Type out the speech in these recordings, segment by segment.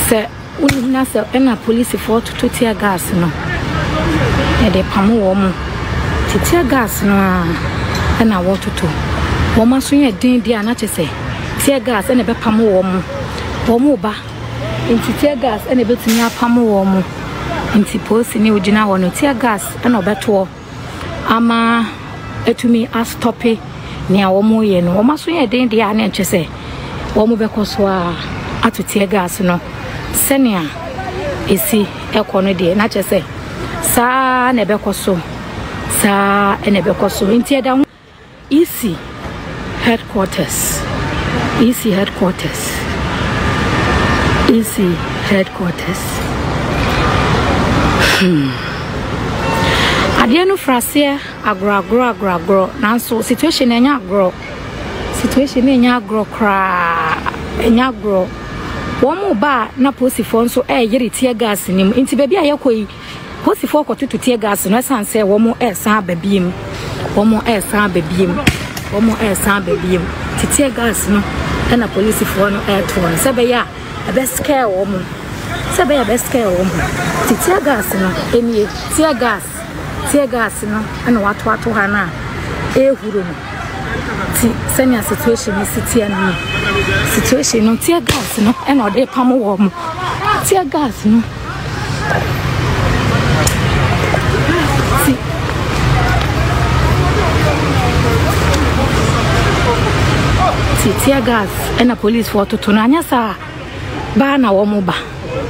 se unina se ena police for to tear gas no e de pamu wo mu tear gas no ena wo to wo ma so ye din dia na chese tear gas ena be pamu wo mu ba inti tear gas ena betumi apamu wo mu inti police ni ugina wo no tear gas ena obeto ama etumi a stoppe ni a wo mu ye no wo ma so ye din dia na chese wo mu be koso a ato tear gas no senia esi ekono de na chese sa na be koso sa ene be koso inti eda easy headquarters ade no frase agro nanso situation enya agro kra enya agro womu ba na posifo nso yiri tear gas nim nti baby ayekoi posifo kotutu tear gas no sanse womu san babiem tear gas no na police fo no to se be ya be scare womu tear gas no enie tear gas no na wato ha na ehuru no ti senior situation no tear gas no and or they pam warm tear gas no tear gas and a police for to anya sa ba na wo mo ba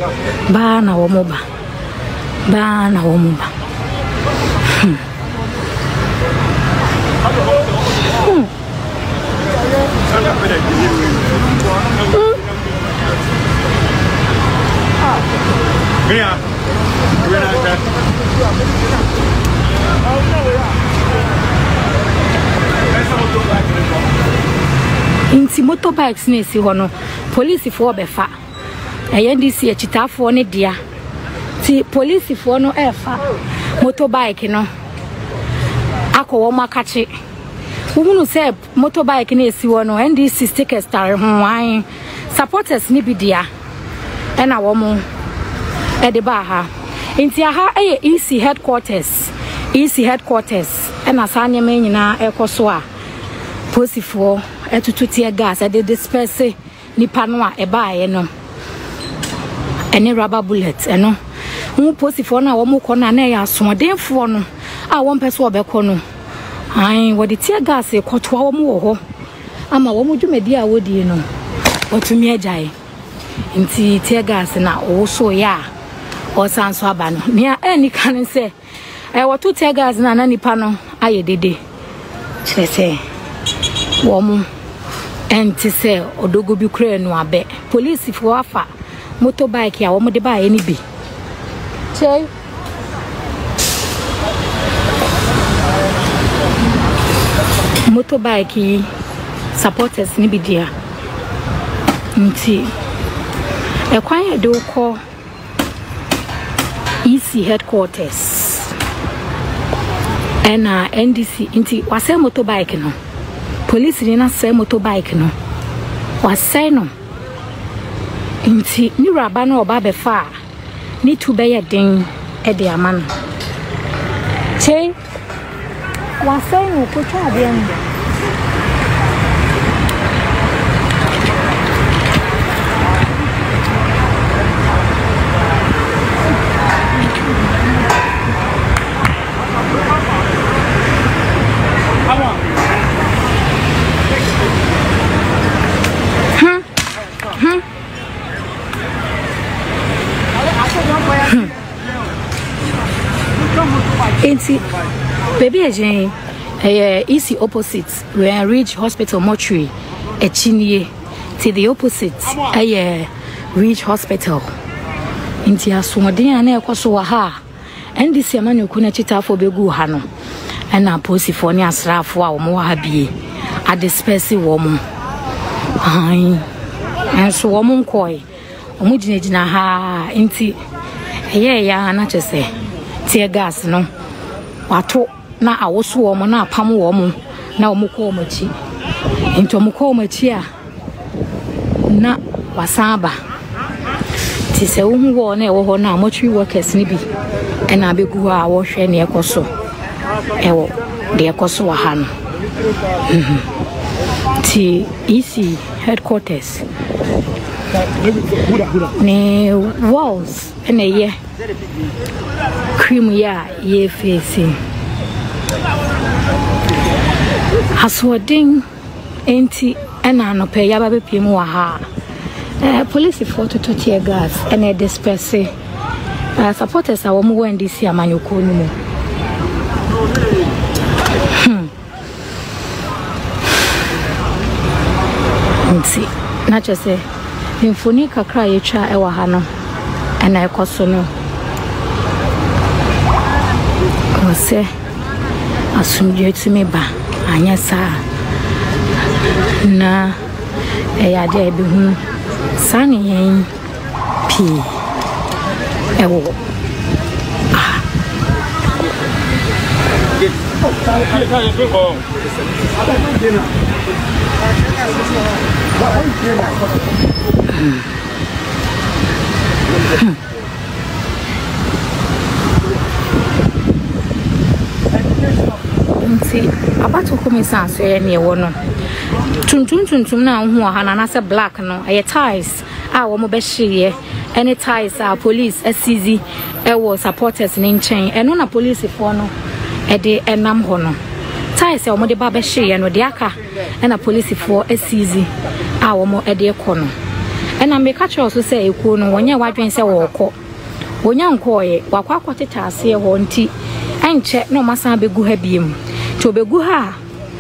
inti motorbikes na esi hono police for befa NDC achitafo ne dia ti police for no efa motorbike no akowo makachi wunu se motorbike na esi hono NDC sticker star ho wan supporters ni bidia ena wo mo ede ba ha inti aha EC headquarters ena sanye menyina ekoso a posifo etutu tear gas ade disperse nipa no a eba ye no ene rubber bullet eno hu posifo na wo mo kona na ya asodenfo no a wo mpese obekọ no ai wo de tear gas ekoto wo mo ho ama wo mo dwumedi a wodi no otumi agyae nti tear gas na wo so ya o sanso aba no nia eni kan se wo to tear gas na nipa no aye dede chese womu enti se odogo bi kure no abe police fo afa motorbike ya womu de ba ye ni bi chey motorbike supporters ni bi dia nti ekwan ye de uko EC headquarters ena NDC nti wase motorbike no police ni na say motorbike no wasai no nti ni raba no oba be fa ni tu be ye den e de amano che wasai no ko twa de en Enti baby again easy opposite where Ridge Hospital mortuary echinie to the opposite Ridge Hospital inti asomden ana ekoso wa ha NDC amanu ku na chitafo begu ha no na posifo ni asrafo a wo mo ha bie adisperse wo mo ai enso wo mo nkoi wo mo ginagina ha inti ya na chese tear gas no wato na awoso wo mo na apam wo mo na wo mo ko machi into mo ko machi a na wasaba ti se wo hu na e wo ho na mortuary workers ni bi e na abegu a wo hwe na ekoso e wo de ekoso wa ha no ti EC headquarters ne walls ene ye cream ya ye facing haswoding enti ena no pe ya ba be piem wa ha police for to tear gas ene disperse supporters a wo mo wendi si amanyoko ni mu nti na chese infoni kakra ye twa ewa ha no ena ekoso no ose asumdwe timi ba anya saa na ya de bi hu sani yen pi ewo nti abato komisa so ye ne wo no tuntum na hu ha na se black no e ties a wo mo be hye any ties a police asizi e wo supporters ni nchen eno na police for no e de enam ho no ties e wo mo de ba be hye no de aka e na police for asizi a wo mo e de ko no e na me ka cho so se ekuo no wonye wadwen se wo ko wonya nkoye wakwa akwoteta ase ho nti enche no masa begu ha biem to begu ha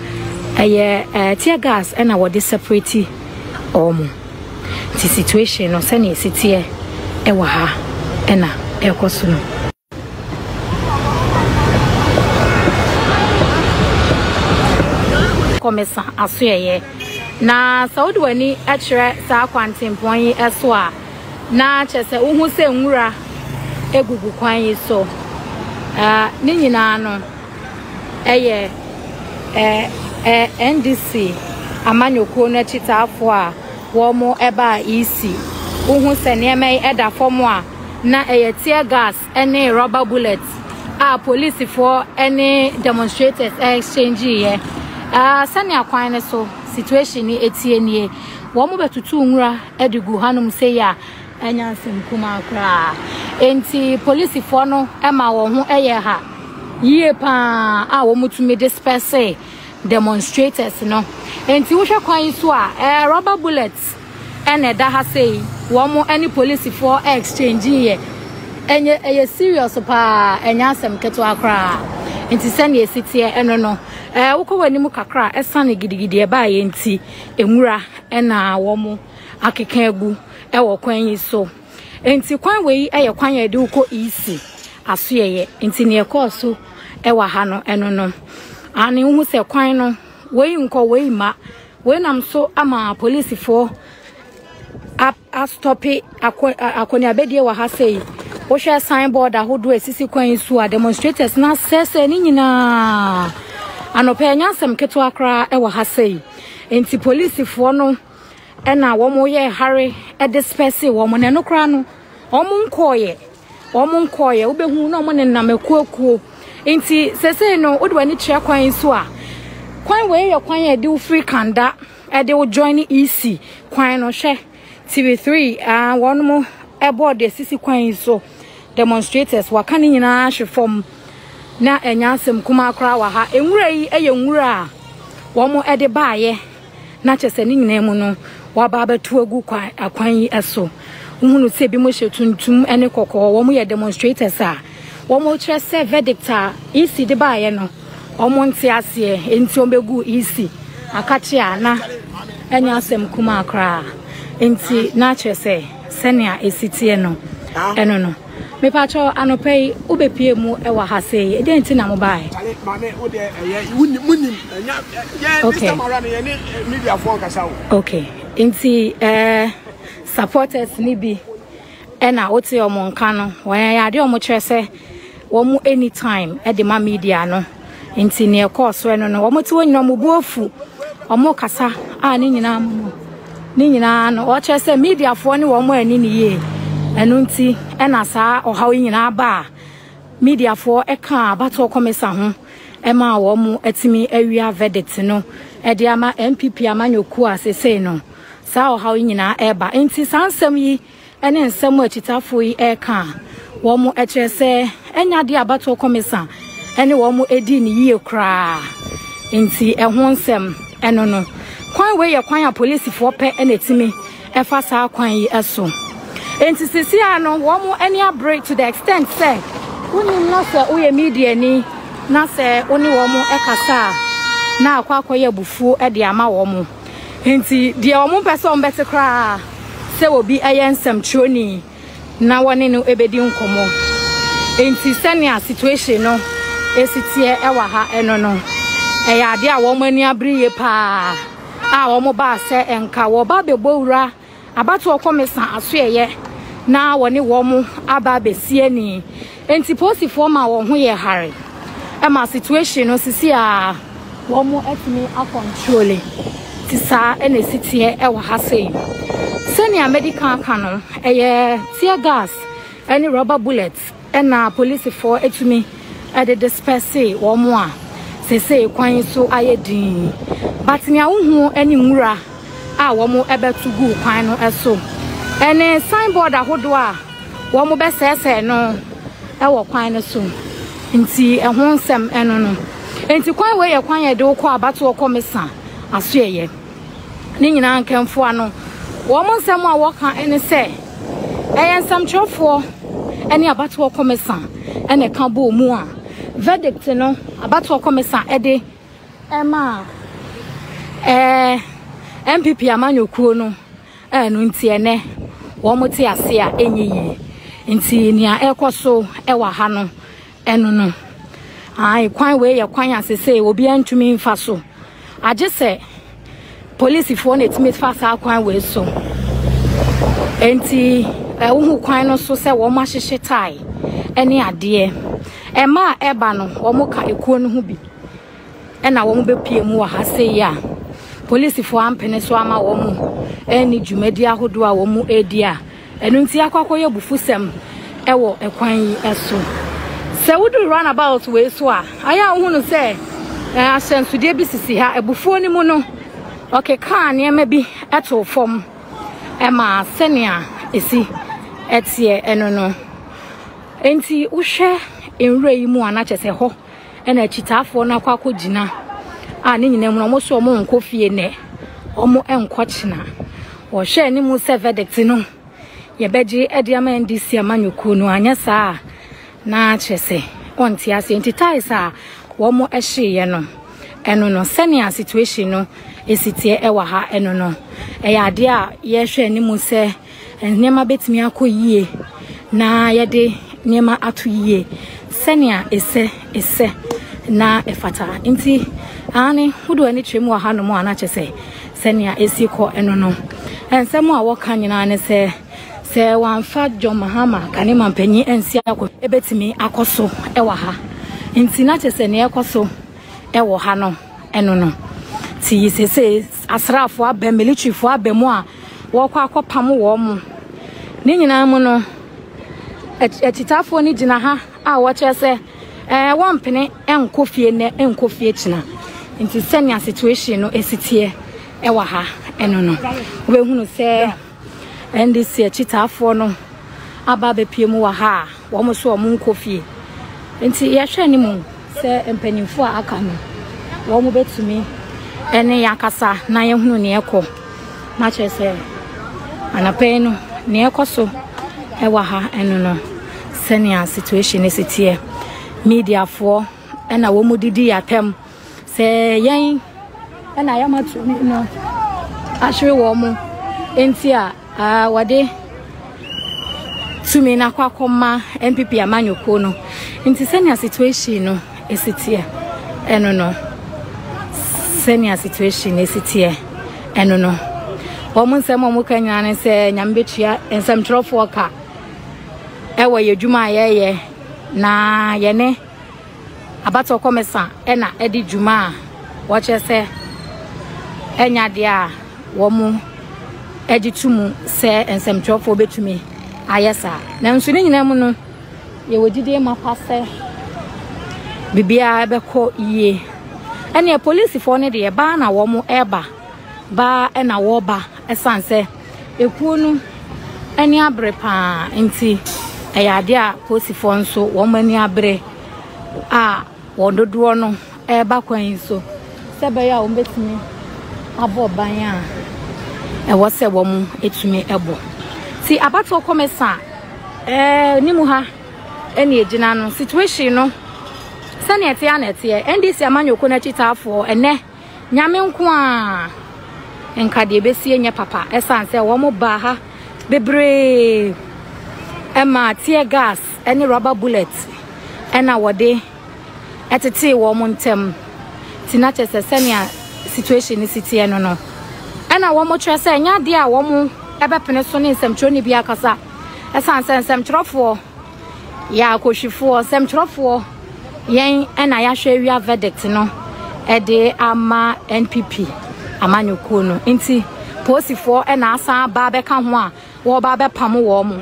tear gas and our separate the situation no sani sitie ewa ha ena ekoso no komesa asoye na saudi wani akire sa kwantempon yi eso a na chese uhu se nwura egugu kwan yi so ni nyina no NDC amanyoko na chitafo a wo mo eba EC uhu se nieme eda form a na tear gas any rubber bullets a police for any demonstrators exchange ye sani akwan ne so situation ni etie nie wo mo betutu nwura edigu hanum se ya anyansem kuma akra enti police for no ema wo ho ha yie pa a wo mutumi disperse demonstrators no enti wo hwe kwan so a rubber bullets ene da ha sei wo mo any police for exchange ye enye serious pa enyasem keto akra enti sane esitie eno no woko wani mu kakra esane gidigidi e ba ye enti enwura ena wo mo akeka egu wo kwan yi so enti kwan we eye kwan ye de uko EC asoye enti ne ekoso ewa ha no eno no ani hu se kwan no we nko we ma we nam so ama police for a stop akoni abedie wa ha sei wo hwe signboard ahodo esisi kwan so a demonstrators na sese ni nyina anope nyansem keto akra ewa ha sei enti police for no ena wo mo ye hare e disperse wo mo ne no kra no o mo nkoye wo behu no mo ne na mekuakuo enti sese no wo de wani kire kwan so a kwan we ye kwan e de free kanda e de wo join EC kwan no hwe TV3 won mo e board de sisi kwan so demonstrators waka ni nyina hwe form na enyansem kuma akra wa ha enwura yi eye nwura wo mo e de baaye na chese ni nyina mu no wa ba betu agu kwan yi eso uhunu se bi mo hye tuntum ene kokko wo mo ye demonstrators a wo mo kire se verdict a EC de baaye no wo mo nti ase enti ombegu EC akachi ana enyansem kuma akra enti na chese senia esitie no eno no me pacho anopei ubepie mu ewa ha sei e denti na mo bae mame wo de munim ya mara ne ne media phone kasa wo okay enti supporters ni bi ena wote omo nka no wan ya de omo kyerese wo mu anytime e de ma media no enti ne course eno no wo mo ti wonyina mo buofu omo kasa a ni nyina no o kyerese media phone ni wo mo ani ni ye enunti ena saa ohaw nyina ba media for eka abato komesa ho ema wo mu atimi awia verdict no ede ama MPP amanyoku asese no saa ohaw nyina eba enti sansam yi ene nsam achitafo yi eka wo mu ekyese enya de abato komesa ene wo mu edi ni yie kra enti ehon nsam eno no kwan we ye kwan ya police for pe ene timi efa saa kwan yi eso enti sisi ano wo mu eni break to the extent say unim na se uye media ni na se oni wo mu ekasa na akwakoye bufu e de ama wo mu enti de wo mu pese on bete kra se obi ayensem troni na woni no ebedi nkomo enti senia situation no esitie ewa ha eno no eya ade a wo mu ani abriye pa a wo mu ba se enka wo ba bebowura abato okomesa asoeye na woni wo mu aba besie ni enti posifo ma wo ho ye hare e ma situation no sisi a wo mu etimi a control ti sa ene sitie e wa ha sei senior medical canon eye tear gas any rubber bullets na police for etimi e de disperse wo mu a sese kwan so ayedin but nya hu ani nwura a wo mu ebetugu kwan no eso ene signboard ahodo a wo mu be sese no e wo kwan no so nti ehon nsem eno no enti kwan we ye kwan ye de wo abato komisa aso ye ni nyina nkemfo ano wo mu nsem a wo kan ene se ensem chofo ene abato komisa ene kan bo mu a verdict no abato komisa ede ema MPP amanyokuo no enu nti ene wo mu ti ase a enyiyi nti nia ekoso ewa ha no enu no ai kwan we ye kwan asese obi antumi mfa so age se police fo na etimi fa sa kwan we so enti wo kwan no so se wo ma hyehye tai ene ade ema eba no wo mu ka ekuo no hu bi ena wo mu bepie mu wa ha se ya police fo ampene so ama wo mu eni dwumadi ahodo a wo mu edia enu nti akwakoye bufusem ewo ekwan yi eso se wudu run about we so a aya hunu se asensude bi sisi ha ebufuo ni mu no okay kan ne ma bi eto fom ema senia esi etie eno no enti uhwe enwura yi mu anachese ho ena chitafo na kwakogina a ne nyina mu no mo so mo nkofie ne omo enkochina wo hwe ni mu se verdict no ye beji ediama ndisi amanyoku no anya saa na chese onti ase entitai saa wo mo ehye ye no eno no senior situation no esitie ewa ha eno no eya ade a ye hwe ni mu se nema betimi akoyie na ye de nema atoyie senior ese na efata nti ani hudu ani twemu wa hanu mu anachese senior esiko eno no ensemu a wo kanyina ne se wanfa Mahama kane mampanyi ensi akọ ebetimi akoso ewa ha nti na chese ne ekoso ewo ha no eno no ti sese asrafo aba military fo aba mu a wo kwa akopam wo mu ni nyina mu no etitafo ni gina ha a wo chese wompene enkofie ne enkofie china nti senior situation no esitie ewa ha eno no we hunu se ndc achitafo no aba bepie mu wa ha wo mo so mo nkofie nti ye hwe ni mu se empanimfo a aka no wo mo betumi ene yakasa na ye hunu ne ekọ na chese anape no ne ekoso ewa ha eno no senior situation esitie media for ena wo mo didi atem se yen ena yamatu no ahwe wo mo enti a wade tumi na kwakoma MPP amanyoko no nti senior situation no esitie eno no senior situation esitie eno no wo mo nsem mo kanya ne se nyambetua ensem trofo ka ewo yedwuma ye na ye ne abato komesa ena edi dwuma wo chese enya de a wo mo ejitumu se ensem trofo betumi ayesa na nso ne nyina mu no ye wodide ma pase bibia ebekọ iye ene police for ne de ba na wo mo eba ba na wo ba esanse ekuo nu eni abre pa nti eyade a police for nso wo mani abre a wododo no eba kwan so sebe ya wo betimi abo ban a ewo se wo mu etumi ebo ti abato komesa nimu ha eni ejina no situation no sani ete anete ndc amanyoko na chitafo ene nyame nko a enka de besie nye papa esanse wo mo ba ha bebre ema tear gas eni rubber bullet ena wode etete wo mo ntem tina chese sani situation ni sitie no no ena wo mo twese nya de a wo mo ebepene so ne nsem ni bia kasa esanse nsem trofo ya kohwifo nsem trofo yen ena ya hwewia verdict no ede ama NPP amanyoko no nti posifo ena asa ba be ka ho a wo ba be pam wo mo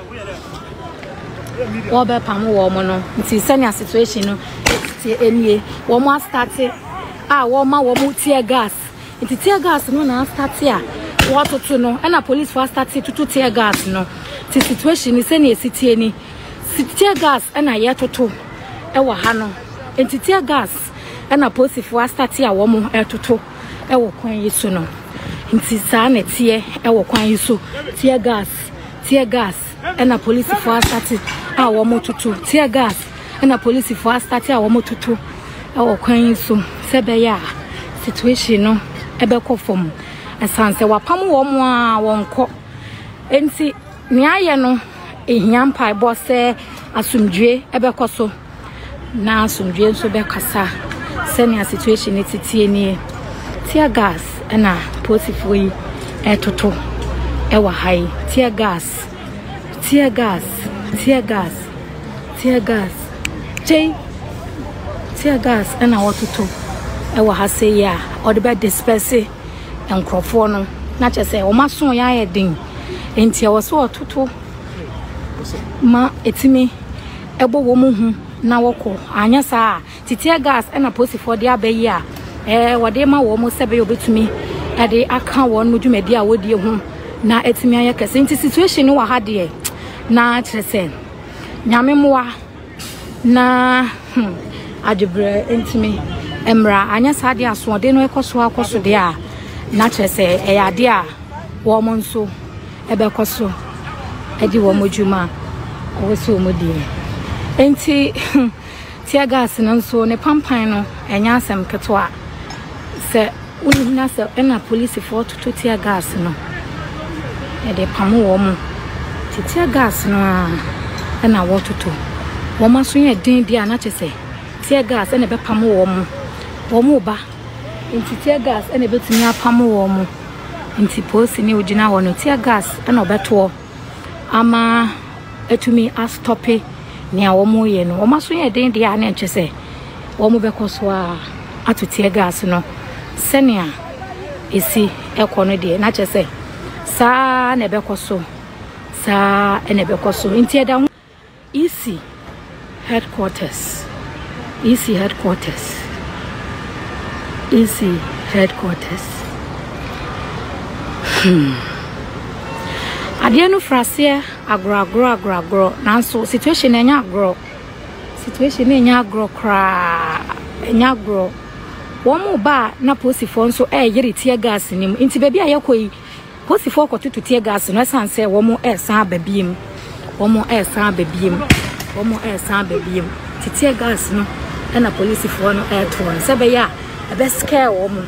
no nti senior situation no ti enie wo mo start a wo ma wo mo tear gas nti tear gas no na start a wo toto no ena police for start to tear gas no ti situation ni senior sitie ni tear gas ena ye toto e wo ha no nti tear gas ena posifo start a wo mo etoto e wo kwan yesu no nti saa na tie e wo kwan yesu tear gas ena police for start a wo mo toto tear gas ena police for start a wo mo toto e wo kwan yesu sebe ya situation no e be kofom esanse wapam wo mo a wonko nti ni aye no ehia mpa bo se asumdwe e be koso na asumdwe nso be kasa senior situation titie ni tear gas ena posifo yi etoto e wa hai tear gas ena wototo e wa ha se ya ode be disperse enkrofo no na chese o maso ya yedin enti e wo so wototo ma etimi ebo wo mu hu na woko anya saa tear gas ena posifo de abayi a wode ma wo mo sebe obetumi ade aka won no dwumadi a wodi hu na etimi aya kase nti situation wa ha de na chese nyame moa na adwebre entimi emra anya saa de aso de no ekoso de a na chese eyade a wo mo nso ebekoso edi wo mo dwuma wo so mo di enti tear gas no so ne pampan no enya asem ketwa se unina se ena police for to tear gas no e de pamu wo mo tear gas no ena wo toto wo ma so ye din dia na chese tear gas ena be pamu wo mo ba enti tear gas ena betumi apamu wo mo enti posi ni ugina wo no tear gas ena obeto ama etumi astope ni awo mo ye no o maso ye den dia na nchese wo mo bekoso a atu tear gas no senia esi ekono de na chese sa na bekoso sa ene bekoso ntie da EC headquarters Adia no frase agro nanso situation enya agro kra enya agro wo mo ba na posifo nso yere tear gas nim nti baby ayekoi posifo kotutu tear gas no sanse wo mo san babiem tear gas no na polisifo no ton sebe ya be scare wo mo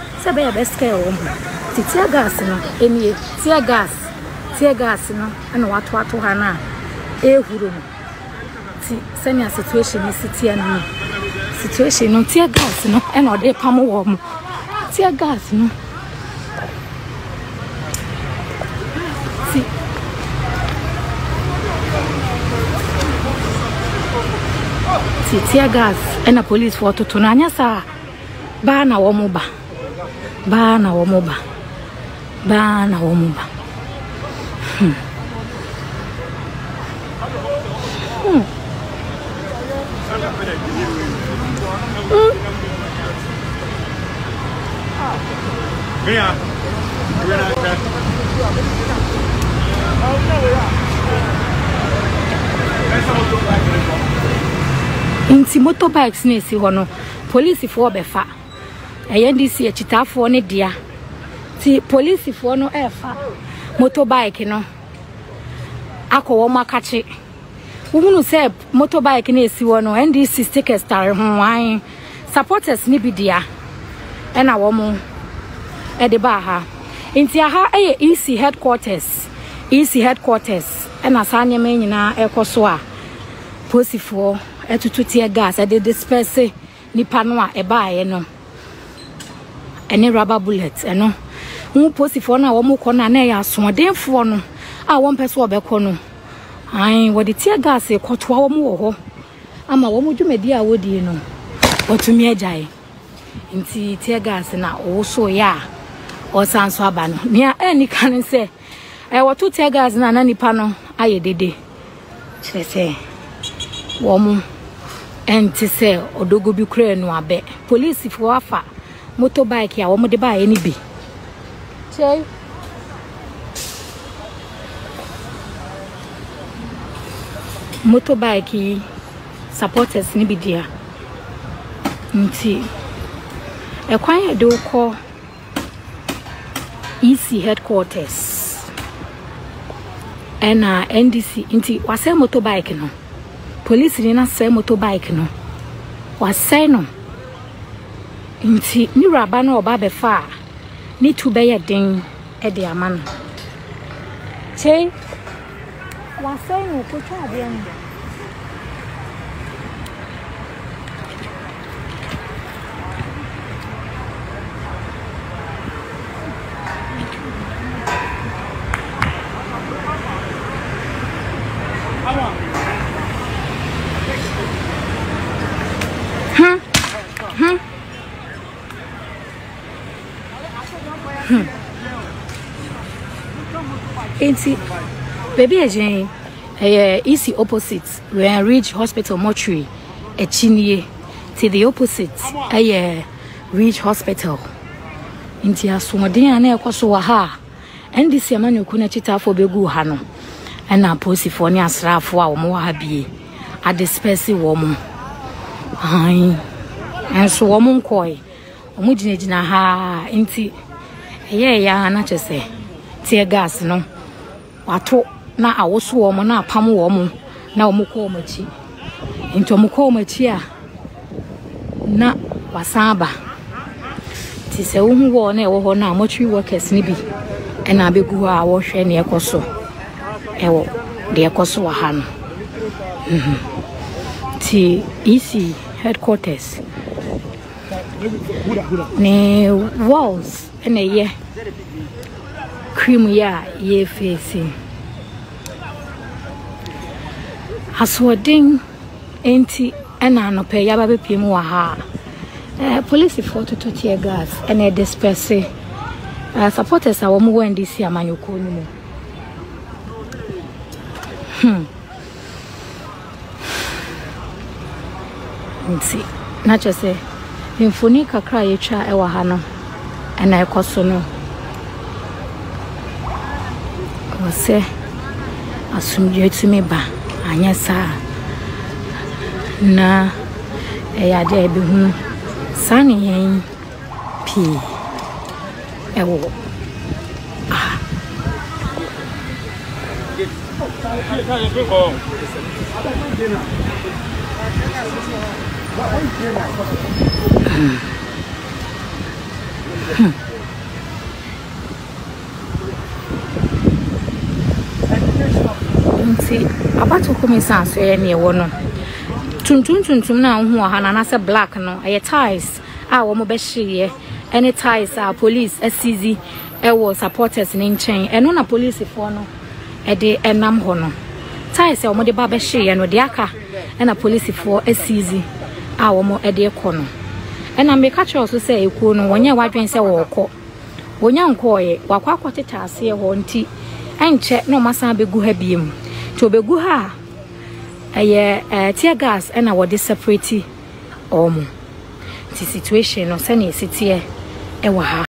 tear gas no enie tear gas no ana wato ha na ehuru no ti senior situation ni situation no tear gas no ana ode pam wo mo tear gas no ti tear gas ana police for to na anya sa ba na wo mo ba Inti motorbikes ne si hono police for befa ayendisi echitafo ne dia ti police for no efa motorbike no akowo makachi wunu se motorbike ne si wono NDC sticker star ho wan supporters ni bidia ena wo mo e de ba ha inti aha eye EC headquarters ena sanye me nyina ekoso a posifo etutu tear gas e de disperse nipa no a e baaye no ene rubber bullets eno hu posifo na wo mo kona na ya asodenfo no a wo mpese obekọ no ai wo de tear gas e kwoto wo mo wo ho ama wo mo dwumadi a wodi no otumi agyae nti tear gas na wo so ya o sanso aba no nia eni kan se wo to tear gas na nipa no aye dede kire se wo mo enti se odogo bi kura no abe police fo afa motorbike a wo mo de ba ye ni bi chei motorbike supporters ni bi dia nti ekwan de ko EC headquarters ena NDC nti wase motorbike no police ni na se motorbike no wase no nti ni raba na oba be fa ni tu be ye den e de amano chei wase no ko twa de en Enti baby agent easy opposite where Ridge Hospital mortuary echinie to the opposite Ridge Hospital inti asomden ana ekoso wa ha NDC amanu kuna chitafo begu ha no na posifo ni asrafo a wo mo ha bie adisperse wo mo ai enso wo mo nkoi wo mo ginagina ha inti ya na chese tear gas no wato na awoso wo mo na apam wo mo na wo mo ko machi into mo ko machi a na wasaba ti se wo hu wo na e wo ho na mortuary workers ni bi e na begu a wo hwe ne ekoso e wo de ekoso wa ha no ti EC headquarters ne walls ene ye cream ya ye face aswodin enti ena no pe ya ba bepiem wa ha police for to tear gas ene disperse supporters a wo mo NDC amanyoko ni mo nti na chese infoni kakra ye twa e wa ha no ena ekoso no wose asumdwe tumi ba anya sa na ya de bi hu sani yen pi ewo nti abato komisa so ye ne wo no tuntum na ho ha na se black no aye ties a wo mo be hye any ties a police asizi ewo supporters ni nchen eno na police fo no e de enam ho no ties a wo mo de ba be hye no de aka na police fo asizi a wo mo e de ko no ena me ka cho so se ekuo no wonye wadwen se wo ko wonya nkoye wakwa kwoteta ase ho nti enche no masa begu ha biem to begu ha tear gas and our separate the situation no send city